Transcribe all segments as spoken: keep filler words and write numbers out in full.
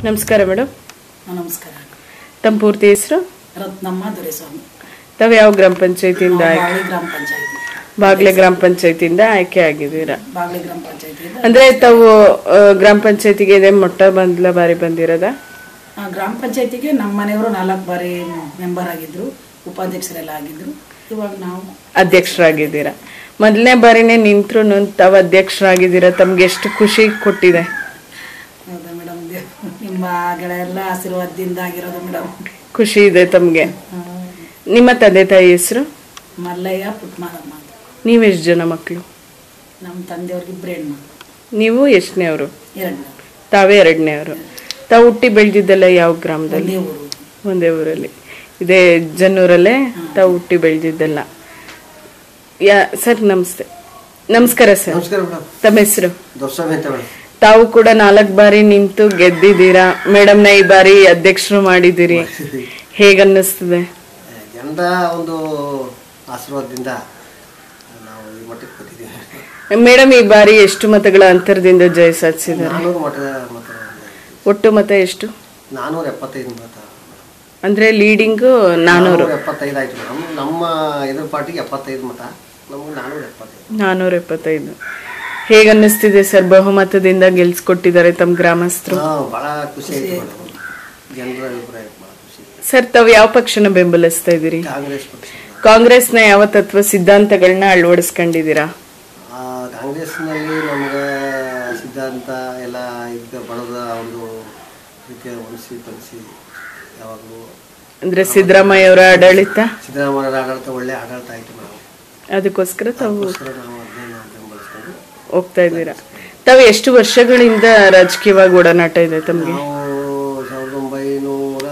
ನಮಸ್ಕಾರ ಮೇಡಮ್. ನಮಸ್ಕಾರ. ತಮ್ಮ ಪೂರ್ತಿ ಹೆಸರು? ರತ್ನಮ್ಮ ದೊರೆಸ್ವಾಮಿ. ತಾವು ಯಾವ ಗ್ರಾಮ ಪಂಚಾಯತಿಯಿಂದ? ಬಾಗ್ಲೆ ಗ್ರಾಮ ಪಂಚಾಯತಿ. ಬಾಗ್ಲೆ ಗ್ರಾಮ ಪಂಚಾಯತಿಯಿಂದ ಆಯ್ಕೆ ಆಗಿದ್ದೀರಾ? ಬಾಗ್ಲೆ ಗ್ರಾಮ ಪಂಚಾಯತಿ. ಅಂದ್ರೆ ತಾವು ಗ್ರಾಮ ಪಂಚಾಯತಿಗೆ ಇದೇ ಮೊಟ್ಟ ಮೊದಲ ಬಾರಿ ಬಂದಿರೋದ? ಗ್ರಾಮ ಪಂಚಾಯತಿಗೆ ನಮ್ಮ ಮನೆಯವರು ನಾಲ್ಕು ಬಾರಿ ಮೆಂಬರ್ ಆಗಿದ್ರು, ಉಪಾಧ್ಯಕ್ಷರೆಲ್ಲ ಆಗಿದ್ರು. ಇವಾಗ ನಾವು ಅಧ್ಯಕ್ಷರಾಗಿದ್ದೀರಾ. ಮೊದಲನೇ ಬಾರಿನೇ ನಿಂತ್ರು ತಾವು ಅಧ್ಯಕ್ಷರಾಗಿದ್ದೀರಾ. ತಮ್ಗೆ ಎಷ್ಟು ಖುಷಿ ಕೊಟ್ಟಿದೆ? ಹೌದಾ ಮೇಡಮ್, ನಿಮ್ಮ ಗೆಳೆಯೆಲ್ಲ ಆಶೀರ್ವಾದದಿಂದ ಆಗಿರೋದು ಮೇಡಮ್. ಖುಷಿ ಇದೆ ತಮ್ಗೆ. ನಿಮ್ಮ ತಂದೆ ತಾಯಿ ಹೆಸರು? ಮಲ್ಲಯ್ಯ ಪುಟ್ಮಾರಮ್ಮ. ನೀವೆಷ್ಟು ಜನ ಮಕ್ಕಳು? ನಮ್ಮ ತಂದೆಯವ್ರಿಗೆ ಇಬ್ಬರು ಹೆಣ್ಣು. ನೀವು ಎಷ್ಟನೇವರು? ಎರಡನೇ. ತಾವೇ ಎರಡನೇವರು. ತಾವು ಹುಟ್ಟಿ ಬೆಳೆದಿದ್ದಲ್ಲ ಯಾವ ಗ್ರಾಮದಲ್ಲಿ? ಒಂದೇ ಊರಲ್ಲಿ, ಇದೇ ಜನ್ನೂರಲ್ಲೇ ತಾವು ಹುಟ್ಟಿ ಬೆಳೆದಿದ್ದಲ್ಲ. ಯಾ ಸರ್ ನಮಸ್ತೆ. ನಮಸ್ಕಾರ ಸರ್. ತಮ್ಮ ಹೆಸರು? ತಾವು ಕೂಡ ನಾಲ್ಕು ಬಾರಿ ನಿಂತು ಗೆದ್ದಿದ್ದೀರಾ. ಮೇಡಮ್ನ ಈ ಬಾರಿ ಅಧ್ಯಕ್ಷರು ಮಾಡಿದ್ದೀರಿ. ಹೇಗನ್ನಿಸ್ತದೆ? ಜನರ ಒಂದು ಆಶೀರ್ವಾದದಿಂದ ನಾವು ಈ ಮಟ್ಟಕ್ಕೆ ಬಂದಿದ್ದೀವಿ. ಮೇಡಮ್ ಈ ಬಾರಿ ಎಷ್ಟು ಮತಗಳ ಅಂತರದಿಂದ ಜಯ ಸಾಧಿಸಿದ್ದಾರೆ? ನಾನೂರು ಮತ ಮತ ಒಟ್ಟು ಮತ ಎಷ್ಟು? ನಾನೂರ ಎಪ್ಪತ್ತೈದು ಮತ. ಅಂದ್ರೆ ಲೀಡಿಂಗು ನಾನೂರು ಎಪ್ಪತ್ತೈದು ಆಯ್ತು ಮೇಡಮ್. ನಮ್ಮ ಎದುರು ಪಾರ್ಟಿಗೆ ಎಪ್ಪತ್ತೈದು ಮತ, ನಮ್ಗೆ ನಾನೂರ ಎಪ್ಪತ್ತೈದು ನಾನೂರ ಎಪ್ಪತ್ತೈದು. ಹೇಗನ್ನಿಸ್ತಿದೆ ಸರ್? ಬಹುಮತದಿಂದ ಗೆಲ್ಸ್ಕೊಟ್ಟಿದ್ದಾರೆ ತಮ್ಮ ಗ್ರಾಮಸ್ಥರು. ಬಹಳ ಖುಷಿ ಆಯ್ತು ಮೇಡಮ್. ಜನರ ಅಭಿಪ್ರಾಯ ಬಹಳ ಖುಷಿ. ಸರ್ ತಾವು ಯಾವ ಪಕ್ಷನ ಬೆಂಬಲಿಸ್ತಾ ಇದ್ದೀರಿ? ಕಾಂಗ್ರೆಸ್ ಪಕ್ಷ. ಕಾಂಗ್ರೆಸ್ನ ಯಾವ ತತ್ವ ಸಿದ್ಧಾಂತಗಳನ್ನ ಅಳವಡಿಸ್ಕೊಂಡಿದ್ದೀರಾ? ಕಾಂಗ್ರೆಸ್ನಲ್ಲಿ ನಮ್ಗೆ ಸಿದ್ಧಾಂತ ಎಲ್ಲ ಇದಕ್ಕೆ ಬಣದ ಒಂದು ಇದಕ್ಕೆ ಉಳಿಸಿ ಕಲಿಸಿ ಯಾವಾಗಲೂ ಅಂದ್ರೆ ಸಿದ್ದರಾಮಯ್ಯ ಅವರ ಆಡಳಿತ ಸಿದ್ದರಾಮಯ್ಯ ಆಡಳಿತ ಒಳ್ಳೆ ಆಡಳಿತ ಆಯ್ತು ಮೇಡಮ್. ಅದಕ್ಕೋಸ್ಕರ ತಾವು ನಾವು ಅದನ್ನ ಬೆಂಬಲಿಸ್ಕೊಂಡು ಹೋಗ್ತಾ ಇದ್ದೀರಾ. ತಾವು ಎಷ್ಟು ವರ್ಷಗಳಿಂದ ರಾಜಕೀಯವಾಗಿ ಓಡಾಟ ಇದೆ ತಮಗೆ? ನಾವು ಸಾವಿರದ ಒಂಬೈನೂರ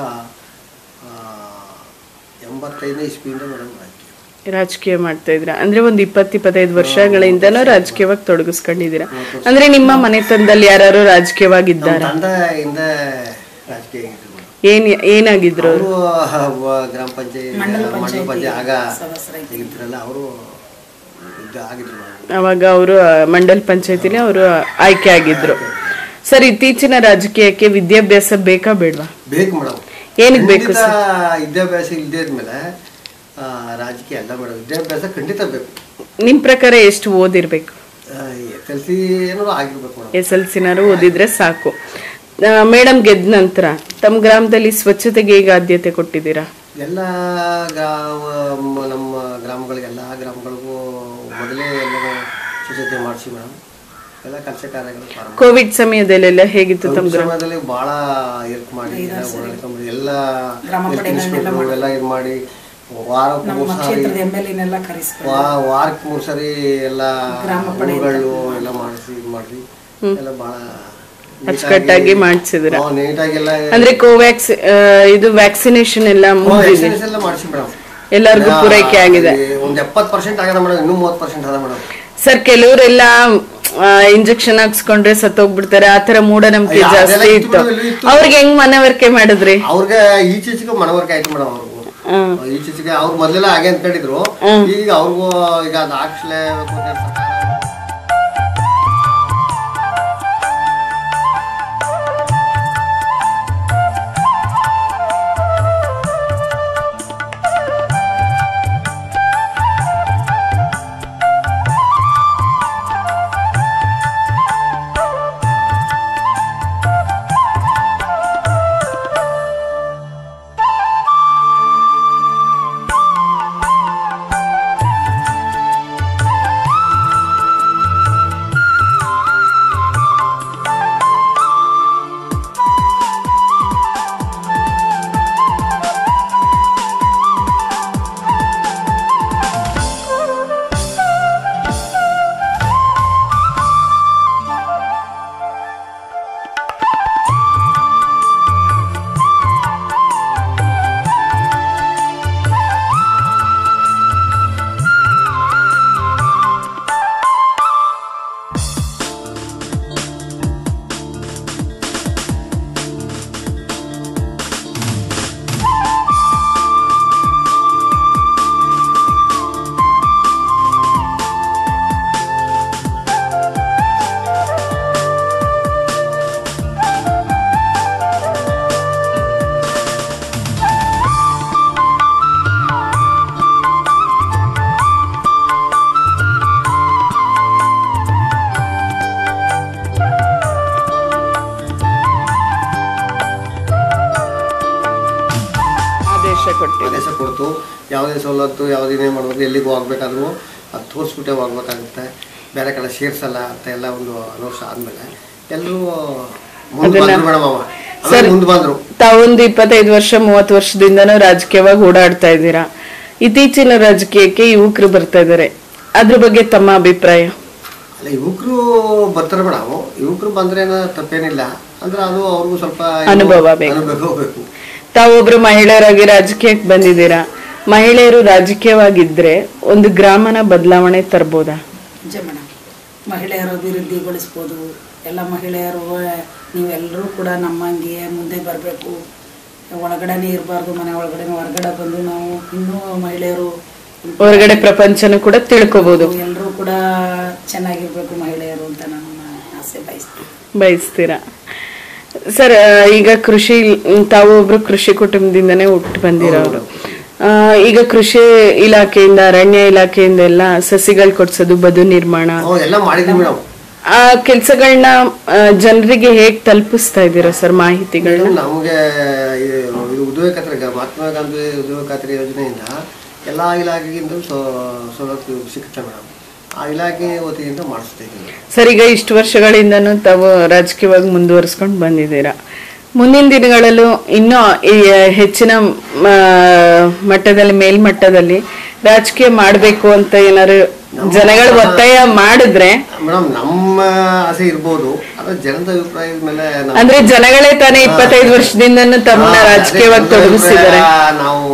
ಎಂಬತ್ತೈದನೇ ಇಸ್ವಿಯಿಂದ ಮೇಡಮ್ ರಾಜಕೀಯ ರಾಜಕೀಯ ಮಾಡ್ತಾ ಇದ್ರ. ಅಂದ್ರೆ ಒಂದ್ ಇಪ್ಪತ್ ಇಪ್ಪತ್ತೈದು ವರ್ಷಗಳಿಂದನೂ ರಾಜಕೀಯವಾಗಿ ತೊಡಗಿಸ್ಕೊಂಡಿದ್ದೀರಾ. ಅಂದ್ರೆ ನಿಮ್ಮ ಮನೆತನದಲ್ಲಿ ಯಾರು ರಾಜಕೀಯವಾಗಿದ್ದಾರೆ? ತಂದೆಯಿಂದ ರಾಜಕೀಯ ಏನ್ ಏನಾಗಿದ್ರು ಅವರು? ಗ್ರಾಮ ಪಂಚಾಯತ್ ಮಂಡಲ ಪಂಚಾಯತ್ ಆಗ ಇದ್ರಲ್ಲ, ಅವರು ಆಗಿದ್ರು. ಅವಾಗ ಅವರು ಮಂಡಲ ಪಂಚಾಯತಿಲಿ ಅವರು ಆಯ್ಕೆ ಆಗಿದ್ರು. ಸರ್ ಇತ್ತೀಚಿನ ರಾಜಕೀಯಕ್ಕೆ ವಿದ್ಯಾಭ್ಯಾಸ ಬೇಕಾ ಬೇಡವಾ? ಬೇಕು ಮೇಡಮ್. ಏನಕ್ಕೆ ಬೇಕು? ವಿದ್ಯಾಭ್ಯಾಸ ಇಲ್ಲದೇ ಇದ್ಮೇಲೆ ರಾಜಕೀಯ ಅಲ್ಲ ಮೇಡಮ್. ವಿದ್ಯಾಭ್ಯಾಸ ಖಂಡಿತ ಬೇಕು. ನಿಮ್ ಪ್ರಕಾರ ಎಷ್ಟು ಓದಿರ್ಬೇಕು? ಎಸ್ ಎಲ್ ಸಿ ಏನಾದ್ರು ಆಗಿರ್ಬೇಕು ಮೇಡಮ್. ಎಸ್ ಎಲ್ ಸಿನಾರು ಓದಿದ್ರೆ ಸಾಕು. ಮೇಡಮ್ ಗೆದ್ದ ನಂತರ ತಮ್ಮ ಗ್ರಾಮದಲ್ಲಿ ಸ್ವಚ್ಛತೆಗೆ ಈಗ ಆದ್ಯತೆ ಕೊಟ್ಟಿದ್ದೀರಾ? ಎಲ್ಲ ಗ್ರಾಮ ನಮ್ಮ ಗ್ರಾಮಗಳಿಗೆ ಎಲ್ಲ ಗ್ರಾಮಗಳಿಗೂ ಮೊದಲೇ ಎಲ್ಲ ಸ್ವಚ್ಛತೆ ಮಾಡಿಸಿ ಮೇಡಮ್. ಎಲ್ಲ ಕೆಲಸ ಕಾರ್ಯಗಳು ಕೋವಿಡ್ ಸಮಯದಲ್ಲೆಲ್ಲ ಹೇಗಿತ್ತು ತಮ್ಮ ಸಮಯದಲ್ಲಿ ಬಹಳ ಹೆಲ್ಪ್ ಮಾಡಿ ಎಲ್ಲ ಎಲ್ಲ ಇದು ಮಾಡಿ ವಾರಕ್ಕೆ ಮೂರು ಸಾರಿ ವಾರಕ್ಕೆ ಮೂರು ಸಾರಿ ಎಲ್ಲ ಊರುಗಳು ಎಲ್ಲ ಮಾಡಿಸಿ ಇದು ಮಾಡಿ ಎಲ್ಲ ಬಹಳ ಅಚ್ಚುಕಟ್ಟಾಗಿ ಮಾಡಿಸಿದ್ರ. ನೀಟಾಗೆಲ್ಲ ಅಂದ್ರೆ ಕೋವ್ಯಾಕ್ಸ್ ಇದು ವ್ಯಾಕ್ಸಿನೇಷನ್ ಎಲ್ಲ ಎಲ್ಲ ಮಾಡಿಸಿ ಮೇಡಮ್. ಎಲ್ಲರಿಗೂ ಪೂರೈಕೆ ಆಗಿದೆ. ಒಂದ್ ಎಪ್ಪತ್ತು ಪರ್ಸೆಂಟ್ ಆಗಿದೆ ಮೇಡಮ್. ಇನ್ನೂ ಮೂವತ್ತು ಪರ್ಸೆಂಟ್ ಆದ ಮೇಡಮ್. ಸರ್ ಕೆಲವರೆಲ್ಲ ಇಂಜೆಕ್ಷನ್ ಹಾಕ್ಸ್ಕೊಂಡ್ರೆ ಸತ್ತೋಗ್ಬಿಡ್ತಾರೆ, ಆತರ ಮೂಢನಂಬಿಕೆ ಜಾಸ್ತಿ ಇತ್ತು. ಅವ್ರಿಗೆ ಹೆಂಗ್ ಮನವರಿಕೆ ಮಾಡಿದ್ರಿ? ಅವ್ರಿಗೆ ಈಚೀಚೆಗೆ ಮನವರಿಕೆ ಆಯ್ತು ಮೇಡಮ್. ಅವ್ರಿಗೂ ಈಚೀಚೆಗೆ ಅವ್ರು ಮೊದಲೆಲ್ಲ ಹಾಗೆ ಅಂದ್ಕೊಂಡಿದ್ರು. ಈಗ ಅವ್ರಿಗೂ ಈಗ ಅದು ಹಾಕ್ಸ್ಲೇಬೇಕು. ಯಾವುದೇ ಸವಲತ್ತು ಯಾವುದೇನೇ ಮಾಡ್ಬೋದು, ಎಲ್ಲಿಗೂ ಹೋಗ್ಬೇಕಾದ್ರೂ ಅದು ತೋರಿಸ್ಬಿಟ್ಟೆ ಹೋಗ್ಬೇಕಾಗುತ್ತೆ, ಬೇರೆ ಕಡೆ ಸೇರ್ಸಲ್ಲ ಅಂತ ಎಲ್ಲ ಒಂದು ವರ್ಷ ಆದಮೇಲೆ ಎಲ್ಲರೂ ಮುಂದೆ ಬಂದರು ಮೇಡಮ್. ಅವ ಮುಂದೆ ಬಂದರು. ತಾವೊಂದು ಇಪ್ಪತ್ತೈದು ವರ್ಷ ಮೂವತ್ತು ವರ್ಷದಿಂದನೂ ರಾಜಕೀಯವಾಗಿ ಓಡಾಡ್ತಾ ಇದ್ದೀರಾ. ಇತ್ತೀಚಿನ ರಾಜಕೀಯಕ್ಕೆ ಯುವಕರು ಬರ್ತಾ ಇದ್ದಾರೆ, ಅದ್ರ ಬಗ್ಗೆ ತಮ್ಮ ಅಭಿಪ್ರಾಯ? ಅಲ್ಲ, ಯುವಕರು ಬರ್ತಾರೆ ಮೇಡಮ್. ಯುವಕರು ಬಂದ್ರೆ ತಪ್ಪೇನಿಲ್ಲ, ಅಂದ್ರೆ ಅದು ಅವ್ರಿಗೂ ಸ್ವಲ್ಪ ಅನುಭವ ಬೇಕು. ತಾವೊಬ್ರು ಮಹಿಳೆಯರಾಗಿ ರಾಜಕೀಯಕ್ಕೆ ಬಂದಿದ್ದೀರಾ. ಮಹಿಳೆಯರು ರಾಜಕೀಯವಾಗಿದ್ರೆ ಒಂದು ಗ್ರಾಮನ ಬದಲಾವಣೆ ತರ್ಬೋದಾ? ನಿಜ ಮೇಡಮ್, ಮಹಿಳೆಯರು ಅಭಿವೃದ್ಧಿಗೊಳಿಸ್ಬೋದು. ಎಲ್ಲ ಮಹಿಳೆಯರು ನೀವೆಲ್ಲರೂ ಕೂಡ ನಮ್ಮಂಗೆ ಮುಂದೆ ಬರಬೇಕು, ಒಳಗಡೆನೇ ಇರಬಾರ್ದು, ಮನೆ ಒಳಗಡೆ ಹೊರಗಡೆ ಬಂದು ನಾವು ಇನ್ನೂ ಮಹಿಳೆಯರು ಹೊರಗಡೆ ಪ್ರಪಂಚನೂ ಕೂಡ ತಿಳ್ಕೊಬಹುದು. ಎಲ್ಲರೂ ಕೂಡ ಚೆನ್ನಾಗಿರ್ಬೇಕು ಮಹಿಳೆಯರು ಅಂತ ನಾನು ಆಸೆ ಬಯಸ್ತೀನಿ ಬಯಸ್ತೀರಾ ಸರ್? ಈಗ ಕೃಷಿ, ತಾವು ಒಬ್ರು ಕೃಷಿ ಕುಟುಂಬದಿಂದನೇ ಹುಟ್ಟು ಬಂದಿರೋರು. ಈಗ ಕೃಷಿ ಇಲಾಖೆಯಿಂದ, ಅರಣ್ಯ ಇಲಾಖೆಯಿಂದ ಎಲ್ಲ ಸಸಿಗಳು ಕೊಡ್ಸೋದು, ಬದು ನಿರ್ಮಾಣ, ಆ ಕೆಲಸಗಳನ್ನ ಜನರಿಗೆ ಹೇಗ್ ತಲುಪಿಸ್ತಾ ಇದ್ದೀರಾ ಸರ್ ಮಾಹಿತಿಗಳನ್ನ? ನಮಗೆ ಉದ್ಯೋಗ ಖಾತ್ರಿ, ಮಹಾತ್ಮ ಗಾಂಧಿ ಉದ್ಯೋಗ ಖಾತ್ರಿ ಯೋಜನೆಯಿಂದ ಎಲ್ಲ ಇಲಾಖೆಗಿಂತ ಸವಲತ್ತು ಸಿಗುತ್ತೆ ಮೇಡಮ್. ಆ ಇಲಾಖೆ ವತಿಯಿಂದ ಮಾಡಿಸ್ತಾ ಇದ್ದೀವಿ ಸರ್. ಈಗ ಇಷ್ಟು ವರ್ಷಗಳಿಂದನೂ ತಾವು ರಾಜಕೀಯವಾಗಿ ಮುಂದುವರಿಸ್ಕೊಂಡು ಬಂದಿದ್ದೀರಾ. ಮುಂದಿನ ದಿನಗಳಲ್ಲೂ ಇನ್ನೂ ಹೆಚ್ಚಿನ ಮಟ್ಟದಲ್ಲಿ, ಮೇಲ್ಮಟ್ಟದಲ್ಲಿ ರಾಜಕೀಯ ಮಾಡಬೇಕು ಅಂತ ಏನಾದ್ರು ಜನಗಳು ಒತ್ತಾಯ ಮಾಡಿದ್ರೆ? ಮೇಡಮ್, ನಮ್ಮ ಆಸೆ ಇರ್ಬೋದು, ಆದ್ರೆ ಜನದ ಅಭಿಪ್ರಾಯದ ಮೇಲೆ. ಅಂದ್ರೆ ಜನಗಳೇ ತಾನೇ ಇಪ್ಪತ್ತೈದು ವರ್ಷದಿಂದನೂ ತಮ್ಮನ್ನ ರಾಜಕೀಯವಾಗಿ ತೊಡಗಿಸಿದ್ದಾರೆ. ನಾವು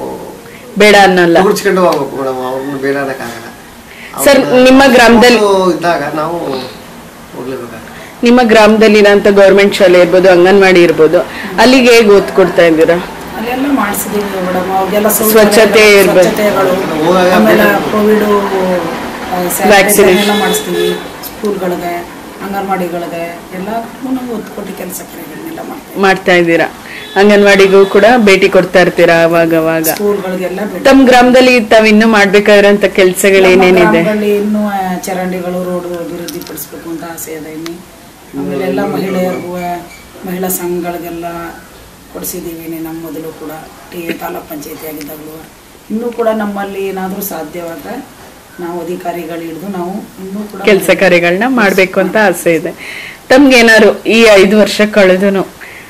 ಬೇಡ ಅನ್ನಲ್ಲ, ಹುಡ್ಸ್ಕೊಂಡು ಹೋಗ್ಬೇಕು ಮೇಡಮ್, ಅವ್ರನ್ನ ಬೇಡ ಅನ್ನಕ್ಕಾಗಲ್ಲ. ಸರ್, ನಿಮ್ಮ ಗ್ರಾಮದಲ್ಲಿ ಇದ್ದಾಗ ನಾವು ಹೋಗ್ಲೇಬೇಕಾಗ. ನಿಮ್ಮ ಗ್ರಾಮದಲ್ಲಿ ಇರೋಂಥ ಗೌರ್ಮೆಂಟ್ ಶಾಲೆ ಇರ್ಬೋದು, ಅಂಗನವಾಡಿ ಇರ್ಬೋದು, ಅಲ್ಲಿಗೆ ಹೇಗೆ ಒತ್ತು ಕೊಡ್ತಾ ಇದ್ದೀರಾ? ಅಲ್ಲೆಲ್ಲ ಮಾಡಿಸಿದೀವಿ ಮೇಡಮ್. ಅವ್ರಿಗೆಲ್ಲ ಸ್ವಚ್ಛತೆ ಇರ್ಬೇಕು, ಆಮೇಲೆ ಕೋವಿಡ್ ವ್ಯಾಕ್ಸಿನೇಷನ್ ಎಲ್ಲ ಮಾಡಿಸ್ತೀವಿ. ಸ್ಕೂಲ್ಗಳಿಗೆ, ಅಂಗನವಾಡಿಗಳಿಗೆ ಎಲ್ಲಕ್ಕೂ ನಾವು ಒತ್ತು ಕೊಟ್ಟು ಕೆಲಸ ಕಾರ್ಯಗಳನ್ನೆಲ್ಲ ಮಾಡ್ತಾ ಇದ್ದೀರಾ. ಅಂಗನವಾಡಿಗೂ ಕೂಡ ಭೇಟಿ ಕೊಡ್ತಾ ಇರ್ತೀರಾ ಅವಾಗ ಅವಾಗ? ಸ್ಕೂಲ್ಗಳಿಗೆಲ್ಲ. ತಮ್ಮ ಗ್ರಾಮದಲ್ಲಿ ತಾವ್ ಇನ್ನೂ ಮಾಡ್ಬೇಕಾಗಿರೋಂಥ ಕೆಲಸಗಳು ಏನೇನಿದೆ? ಇನ್ನೂ ಚರಂಡಿಗಳು, ರೋಡ್ ಅಭಿವೃದ್ಧಿ ಪಡಿಸ್ಬೇಕು ಅಂತ ಆಸೆ ಇದೆ ಇನ್ನು. ಆಮೇಲೆ ಎಲ್ಲ ಮಹಿಳೆಯರಿಗೂ, ಮಹಿಳಾ ಸಂಘಗಳಿಗೆಲ್ಲ ಕೊಡಿಸಿದ್ದೀವಿ ನಮ್ಮ ಮೊದಲು ಕೂಡ, ಟಿ ತಾಲೂಕ್ ಪಂಚಾಯತಿ ಆಗಿದ್ದಾಗಲೂ. ಇನ್ನೂ ಕೂಡ ನಮ್ಮಲ್ಲಿ ಏನಾದರೂ ಸಾಧ್ಯವಾದರೆ ನಾವು ಅಧಿಕಾರಿಗಳು ಹಿಡಿದು ನಾವು ಇನ್ನೂ ಕೂಡ ಕೆಲಸ ಕಾರ್ಯಗಳನ್ನ ಮಾಡಬೇಕು ಅಂತ ಆಸೆ ಇದೆ. ತಮ್ಗೇನಾದ್ರು ಈ ಐದು ವರ್ಷ ಕಳೆದನು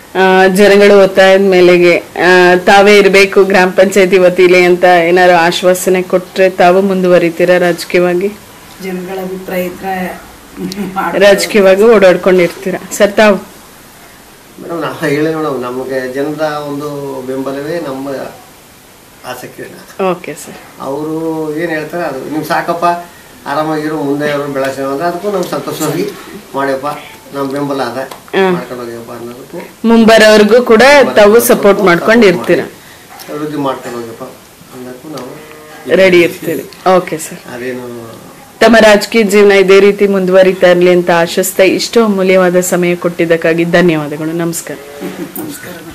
ಜನಗಳು ಒತ್ತಾಯದ ಮೇಲೆಗೆ ತಾವೇ ಇರಬೇಕು ಗ್ರಾಮ ಪಂಚಾಯತಿ ವತಿಲಿ ಅಂತ ಏನಾದ್ರು ಆಶ್ವಾಸನೆ ಕೊಟ್ರೆ ತಾವು ಮುಂದುವರಿತೀರಾ ರಾಜಕೀಯವಾಗಿ? ಜನಗಳ ಅಭಿಪ್ರಾಯ ಇದ್ರೆ ರಾಜಕೀಯವಾಗಿ ಓಡಾಡ್ಕೊಂಡಿರ್ತೀರಾ ಸರ್ ತಾವು? ಮೇಡಮ್, ನಾವು ಹೇಳಿ ಮೇಡಮ್, ನಮಗೆ ಜನರ ಒಂದು ಬೆಂಬಲವೇ ನಮ್ಮ ಆಸಕ್ತಿ. Okay sir. ಅವರು ಏನು ಹೇಳ್ತಾರೆ ಅದು ನೀವು ಸಾಕಪ್ಪ, ಆರಾಮಾಗಿರೋ, ಮುಂದೆ ಅವರು ಬೆಳೆಸೋ ಅಂದ್ರೆ ಅದಕ್ಕೂ ನಾವು ಸಂತೋಷವಾಗಿ ಮಾಡ್ಯಪ್ಪ, ನಮ್ಮ ಬೆಂಬಲ ಅದ, ಮಾಡ್ಕೊಂಡು ಹೋಗ್ಯಪ್ಪ ಅನ್ನೋದಕ್ಕೂ ಮುಂಬರೋರ್ಗು ಕೂಡ ತಾವು ಸಪೋರ್ಟ್ ಮಾಡ್ಕೊಂಡು ಇರ್ತೀರಾ, ಅಭಿವೃದ್ಧಿ ಮಾಡ್ಕೊಂಡು ಹೋಗ್ಯಪ್ಪ ಅನ್ನೋಕ್ಕೂ ನಾವು ರೆಡಿ ಇರ್ತೀರಿ. Okay sir. ಅದೇನು ತಮ್ಮ ರಾಜಕೀಯ ಜೀವನ ಇದೇ ರೀತಿ ಮುಂದುವರಿತಾ ಇರಲಿ ಅಂತ ಆಶಿಸ್ತಾ ಇಷ್ಟು ಅಮೂಲ್ಯವಾದ ಸಮಯ ಕೊಟ್ಟಿದ್ದಕ್ಕಾಗಿ ಧನ್ಯವಾದಗಳು. ನಮಸ್ಕಾರ. ನಮಸ್ಕಾರ.